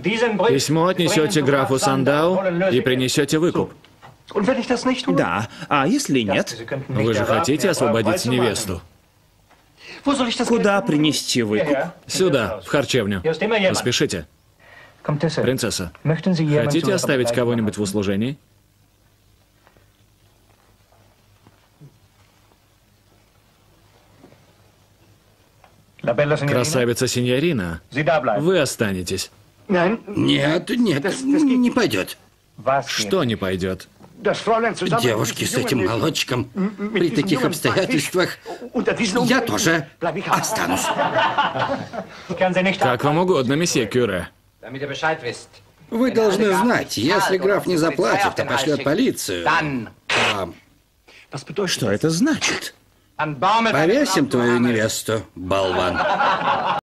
Письмо отнесете графу Сандау и принесете выкуп. Да, а если нет? Вы же хотите освободить невесту? Куда принести выкуп? Сюда, в харчевню. Поспешите. Принцесса, хотите оставить кого-нибудь в услужении? Красавица синьорина, вы останетесь. Нет, не пойдет. Что не пойдет? Девушки с этим молодчиком при таких обстоятельствах я тоже останусь. Как вам угодно, месье Кюре. Вы должны знать, если граф не заплатит, то пошлет полицию. Что это значит? Повесим твою невесту, болван.